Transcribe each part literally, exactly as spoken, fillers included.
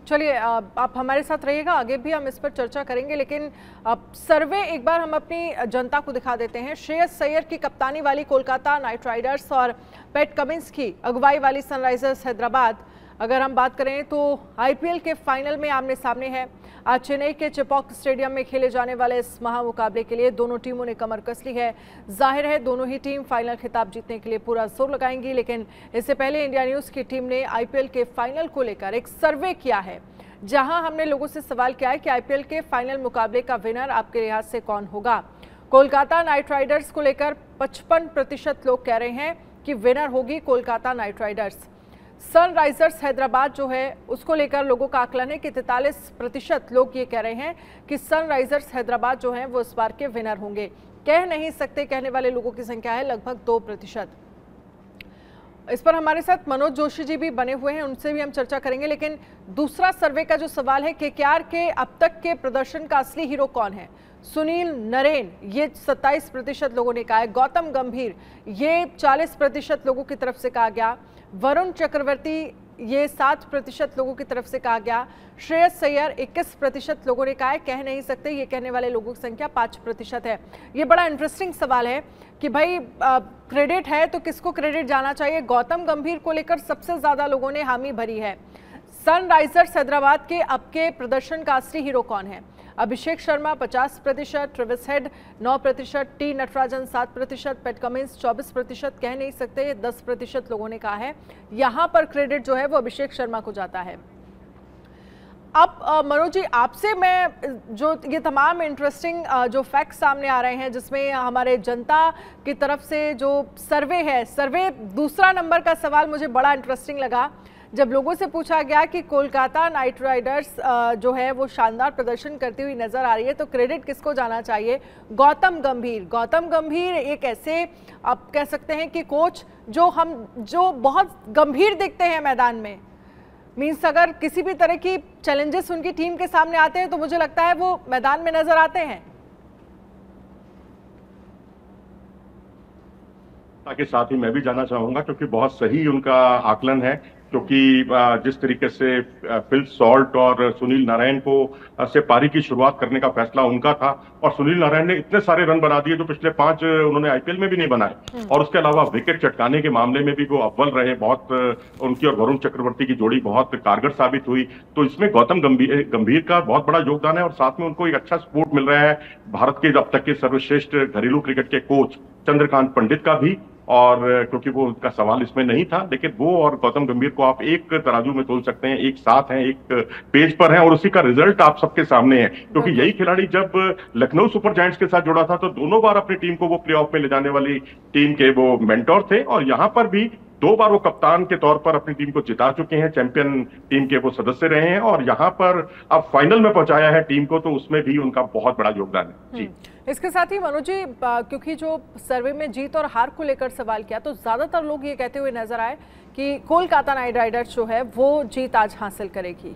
चलिए आप हमारे साथ रहिएगा, आगे भी हम इस पर चर्चा करेंगे, लेकिन अब सर्वे एक बार हम अपनी जनता को दिखा देते हैं। श्रेयस अय्यर की कप्तानी वाली कोलकाता नाइट राइडर्स और पैट कमिंस की अगुवाई वाली सनराइजर्स हैदराबाद, अगर हम बात करें तो आईपीएल के फाइनल में आमने सामने है। आज चेन्नई के चेपॉक स्टेडियम में खेले जाने वाले इस महामुकाबले के लिए दोनों टीमों ने कमर कस ली है। जाहिर है दोनों ही टीम फाइनल खिताब जीतने के लिए पूरा जोर लगाएंगी, लेकिन इससे पहले इंडिया न्यूज़ की टीम ने आईपीएल के फाइनल को लेकर एक सर्वे किया है, जहां हमने लोगों से सवाल किया है कि आईपीएल के फाइनल मुकाबले का विनर आपके लिहाज से कौन होगा। कोलकाता नाइट राइडर्स को लेकर पचपन प्रतिशत लोग कह रहे हैं कि विनर होगी Kolkata Knight Riders. Sunrisers Hyderabad जो है उसको लेकर लोगों का आकलन है कि तैंतालीस प्रतिशत लोग ये कह रहे हैं कि सनराइजर्स हैदराबाद जो है वो इस बार के विनर होंगे। कह नहीं सकते कहने वाले लोगों की संख्या है लगभग दो प्रतिशत। इस पर हमारे साथ मनोज जोशी जी भी बने हुए हैं, उनसे भी हम चर्चा करेंगे। लेकिन दूसरा सर्वे का जो सवाल है, केकेआर के अब तक के प्रदर्शन का असली हीरो कौन है? सुनील नरेन, ये सत्ताईस प्रतिशत लोगों ने कहा है। गौतम गंभीर, ये चालीस प्रतिशत लोगों की तरफ से कहा गया। वरुण चक्रवर्ती, ये सात प्रतिशत लोगों की तरफ से कहा गया। श्रेयस अय्यर, इक्कीस प्रतिशत लोगों ने कहा है कह नहीं सकते, ये कहने वाले लोगों की संख्या पाँच प्रतिशत है। ये बड़ा इंटरेस्टिंग सवाल है कि भाई क्रेडिट है तो किसको क्रेडिट जाना चाहिए। गौतम गंभीर को लेकर सबसे ज्यादा लोगों ने हामी भरी है। सनराइजर्स हैदराबाद के अब के प्रदर्शन का असली हीरो कौन है? अभिषेक शर्मा पचास प्रतिशत, ट्रेविस हेड नौ प्रतिशत, टी नटराजन सात प्रतिशत, पैट कमिंस चौबीस प्रतिशत, कह नहीं सकते दस प्रतिशत लोगों ने कहा है। यहां पर क्रेडिट जो है वो अभिषेक शर्मा को जाता है। अब मनोज जी, आपसे मैं जो ये तमाम इंटरेस्टिंग जो फैक्ट्स सामने आ रहे हैं, जिसमें हमारे जनता की तरफ से जो सर्वे है, सर्वे दूसरा नंबर का सवाल मुझे बड़ा इंटरेस्टिंग लगा जब लोगों से पूछा गया कि कोलकाता नाइट राइडर्स जो है वो शानदार प्रदर्शन करती हुई नजर आ रही है तो क्रेडिट किसको जाना चाहिए? गौतम गंभीर। गौतम गंभीर एक ऐसे आप कह सकते हैं कि कोच जो हम जो बहुत गंभीर दिखते हैं मैदान में, मीन्स अगर किसी भी तरह की चैलेंजेस उनकी टीम के सामने आते हैं तो मुझे लगता है वो मैदान में नजर आते हैं। ताकि साथ ही मैं भी जानना चाहूंगा, क्योंकि बहुत सही उनका आकलन है, क्योंकि जिस तरीके से फिल सॉल्ट और सुनील नारायण को से पारी की शुरुआत करने का फैसला उनका था, और सुनील नारायण ने इतने सारे रन बना दिए जो पिछले पांच उन्होंने आईपीएल में भी नहीं बनाए, और उसके अलावा विकेट चटकाने के मामले में भी वो अव्वल रहे। बहुत उनकी और वरुण चक्रवर्ती की जोड़ी बहुत कारगर साबित हुई। तो इसमें गौतम गंभीर गंभीर का बहुत बड़ा योगदान है, और साथ में उनको एक अच्छा सपोर्ट मिल रहा है भारत के अब तक के सर्वश्रेष्ठ घरेलू क्रिकेट के कोच चंद्रकांत पंडित का भी। और क्योंकि वो उनका सवाल इसमें नहीं था, लेकिन वो और गौतम गंभीर को आप एक तराजू में तोल सकते हैं, एक साथ हैं, एक पेज पर हैं, और उसी का रिजल्ट आप सबके सामने है। क्योंकि यही खिलाड़ी जब लखनऊ सुपर जायंट्स के साथ जुड़ा था तो दोनों बार अपनी टीम को वो प्लेऑफ में ले जाने वाली टीम के वो मेंटोर थे, और यहाँ पर भी दो बार वो कप्तान के तौर पर अपनी टीम को जिता चुके हैं, चैंपियन टीम के वो सदस्य रहे हैं, और यहाँ पर अब फाइनल में पहुंचाया है टीम को, तो उसमें भी उनका बहुत बड़ा योगदान है। जी, इसके साथ ही मनोज जी, क्योंकि जो सर्वे में जीत और हार को लेकर सवाल किया तो ज्यादातर लोग ये कहते हुए नजर आए कि कोलकाता नाइट राइडर्स जो है वो जीत आज हासिल करेगी।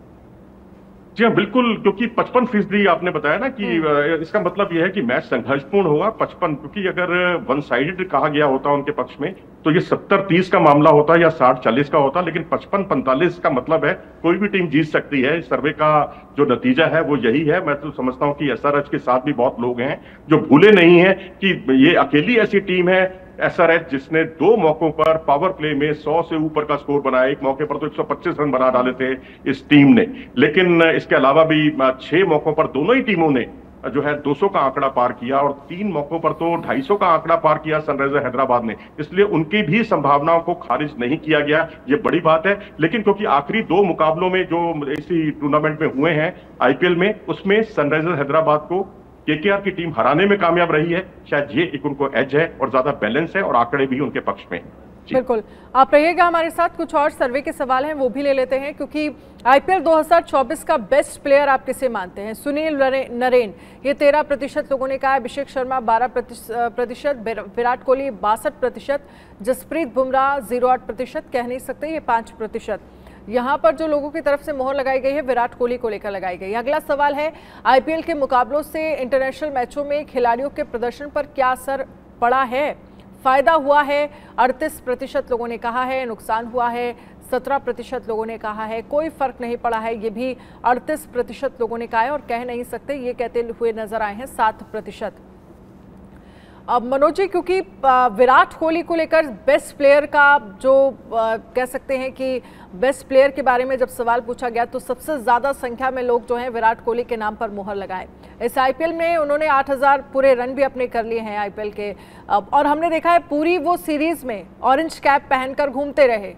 जी हाँ, बिल्कुल, क्योंकि पचपन फीसदी आपने बताया ना कि इसका मतलब यह है कि मैच संघर्षपूर्ण होगा। पचपन, क्योंकि अगर वन साइडेड कहा गया होता उनके पक्ष में तो ये सत्तर तीस का मामला होता या साठ चालीस का होता, लेकिन पचपन पैंतालीस का मतलब है कोई भी टीम जीत सकती है। सर्वे का जो नतीजा है वो यही है। मैं तो समझता हूँ कि एसआरएच के साथ भी बहुत लोग हैं जो भूले नहीं है कि ये अकेली ऐसी टीम है एसआरएच जिसने दो मौकों पर पावर प्ले में सौ से ऊपर का स्कोर बनाया। एक मौके पर तो एक सौ पच्चीस रन बना डाले थे इस टीम ने, लेकिन इसके अलावा भी छह मौकों पर दोनों ही टीमों ने जो है दो सौ का आंकड़ा पार किया, और तीन मौकों पर तो ढाई सौ का आंकड़ा पार किया सनराइजर हैदराबाद ने। इसलिए उनकी भी संभावनाओं को खारिज नहीं किया गया, ये बड़ी बात है। लेकिन क्योंकि आखिरी दो मुकाबलों में जो इसी टूर्नामेंट में हुए हैं आईपीएल में, उसमें सनराइजर हैदराबाद को केकेआर की टीम हराने में कामयाब रही है। शायद ये एक उनको एज है और ज्यादा बैलेंस है, और आंकड़े भी उनके पक्ष में। बिल्कुल, आप रहिएगा हमारे साथ। कुछ और सर्वे के सवाल हैं वो भी ले लेते हैं, क्योंकि आईपीएल दो हज़ार चौबीस का बेस्ट प्लेयर आप किसे मानते हैं? सुनील नरेन, ये तेरह प्रतिशत लोगों ने कहा। अभिषेक शर्मा बारह प्रतिशत, विराट कोहली बासठ प्रतिशत, जसप्रीत बुमराह जीरो आठ प्रतिशत, कह नहीं सकते ये पाँच प्रतिशत। यहाँ पर जो लोगों की तरफ से मोहर लगाई गई है विराट कोहली को लेकर लगाई गई। अगला सवाल है, आईपीएल के मुकाबलों से इंटरनेशनल मैचों में खिलाड़ियों के प्रदर्शन पर क्या असर पड़ा है? फायदा हुआ है अड़तीस प्रतिशत लोगों ने कहा है, नुकसान हुआ है सत्रह प्रतिशत लोगों ने कहा है, कोई फर्क नहीं पड़ा है ये भी अड़तीस प्रतिशत लोगों ने कहा है, और कह नहीं सकते ये कहते हुए नजर आए हैं सात प्रतिशत। अब मनोज जी, क्योंकि विराट कोहली को लेकर बेस्ट प्लेयर का जो कह सकते हैं कि बेस्ट प्लेयर के बारे में जब सवाल पूछा गया तो सबसे ज़्यादा संख्या में लोग जो हैं विराट कोहली के नाम पर मुहर लगाए। इस आईपीएल में उन्होंने आठ हज़ार पूरे रन भी अपने कर लिए हैं आईपीएल के, और हमने देखा है पूरी वो सीरीज में ऑरेंज कैप पहनकर घूमते रहे।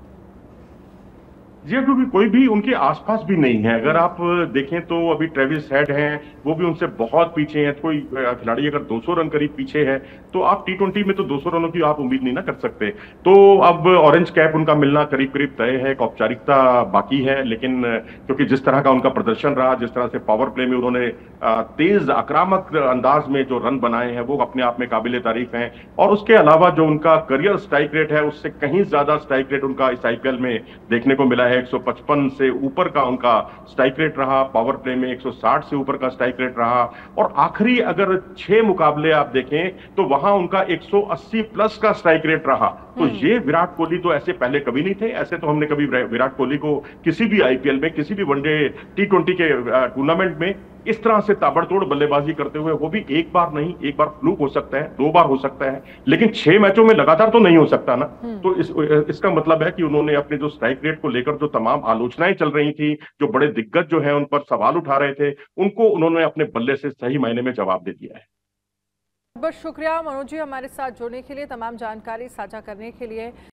जी, क्योंकि कोई भी उनके आसपास भी नहीं है। अगर आप देखें तो अभी ट्रेविस हेड हैं, वो भी उनसे बहुत पीछे हैं। कोई खिलाड़ी अगर दो सौ रन करीब पीछे है तो आप टी ट्वेंटी में तो दो सौ रनों की आप उम्मीद नहीं ना कर सकते। तो अब ऑरेंज कैप उनका मिलना करीब करीब तय है, एक औपचारिकता बाकी है। लेकिन क्योंकि जिस तरह का उनका प्रदर्शन रहा, जिस तरह से पावर प्ले में उन्होंने तेज आक्रामक अंदाज में जो रन बनाए हैं वो अपने आप में काबिल तारीफ हैं। और उसके अलावा जो उनका करियर स्ट्राइक रेट है उससे कहीं ज्यादा स्ट्राइक रेट उनका इस आईपीएल में देखने को मिला है। एक सौ पचपन से ऊपर का उनका स्ट्राइक रेट रहा, पावर प्ले में एक सौ साठ से ऊपर का स्ट्राइक रेट रहा, और आखिरी अगर छह मुकाबले आप देखें तो वहां उनका एक सौ अस्सी प्लस का स्ट्राइक रेट रहा। तो ये विराट कोहली तो ऐसे पहले कभी नहीं थे। ऐसे तो हमने कभी विराट कोहली को किसी भी आईपीएल में, किसी भी वनडे टी ट्वेंटी के टूर्नामेंट में इस तरह से ताबड़तोड़ बल्लेबाजी करते हुए, वो भी एक बार नहीं, एक बार फ्लूक हो सकता है, दो बार हो सकता है, लेकिन छह मैचों में लगातार तो नहीं हो सकता ना। तो इस इसका मतलब है कि उन्होंने अपने जो स्ट्राइक रेट को लेकर जो तमाम आलोचनाएं चल रही थी, जो बड़े दिग्गज जो है उन पर सवाल उठा रहे थे, उनको उन्होंने अपने बल्ले से सही मायने में जवाब दे दिया है। बहुत शुक्रिया मनोज जी हमारे साथ जुड़ने के लिए, तमाम जानकारी साझा करने के लिए।